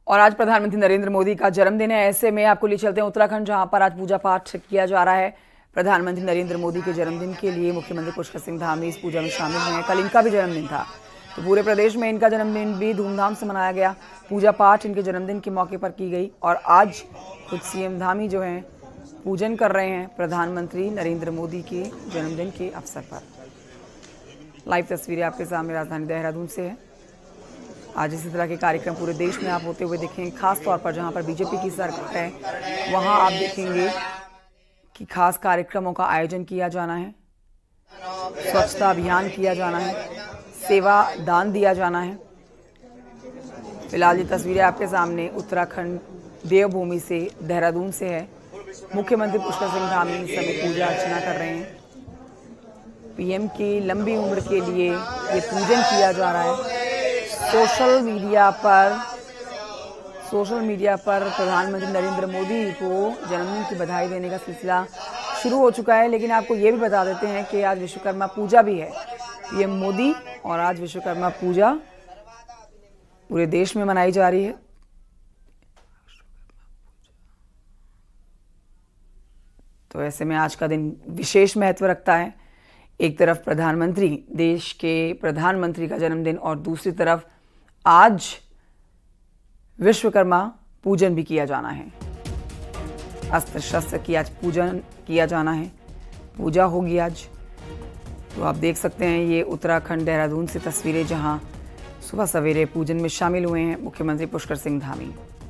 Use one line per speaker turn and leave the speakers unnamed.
और आज प्रधानमंत्री नरेंद्र मोदी का जन्मदिन है। ऐसे में आपको ले चलते हैं उत्तराखंड, जहां पर आज पूजा पाठ किया जा रहा है। प्रधानमंत्री नरेंद्र मोदी के जन्मदिन के लिए मुख्यमंत्री पुष्कर सिंह धामी इस पूजा में शामिल हुए हैं। कल इनका भी जन्मदिन था, तो पूरे प्रदेश में इनका जन्मदिन भी धूमधाम से मनाया गया। पूजा पाठ इनके जन्मदिन के मौके पर की गई और आज खुद सीएम धामी जो हैं पूजन कर रहे हैं प्रधानमंत्री नरेंद्र मोदी के जन्मदिन के अवसर पर। लाइव तस्वीरें आपके सामने राजधानी देहरादून से है। आज इसी तरह के कार्यक्रम पूरे देश में आप होते हुए देखेंगे। खास तौर पर जहां पर बीजेपी की सरकार है वहां आप देखेंगे कि खास कार्यक्रमों का आयोजन किया जाना है, स्वच्छता अभियान किया जाना है, सेवा दान दिया जाना है। फिलहाल ये तस्वीरें आपके सामने उत्तराखंड देवभूमि से, देहरादून से है। मुख्यमंत्री पुष्कर सिंह धामी इस समय पूजा अर्चना कर रहे हैं। पीएम की लंबी उम्र के लिए ये पूजन किया जा रहा है। सोशल मीडिया पर प्रधानमंत्री नरेंद्र मोदी को जन्मदिन की बधाई देने का सिलसिला शुरू हो चुका है। लेकिन आपको ये भी बता देते हैं कि आज विश्वकर्मा पूजा भी है। पीएम मोदी और आज विश्वकर्मा पूजा पूरे देश में मनाई जा रही है। तो ऐसे में आज का दिन विशेष महत्व रखता है। एक तरफ प्रधानमंत्री, देश के प्रधानमंत्री का जन्मदिन और दूसरी तरफ आज विश्वकर्मा पूजन भी किया जाना है। अस्त्र शस्त्र की आज पूजन किया जाना है, पूजा होगी आज। तो आप देख सकते हैं ये उत्तराखंड देहरादून से तस्वीरें, जहां सुबह सवेरे पूजन में शामिल हुए हैं मुख्यमंत्री पुष्कर सिंह धामी।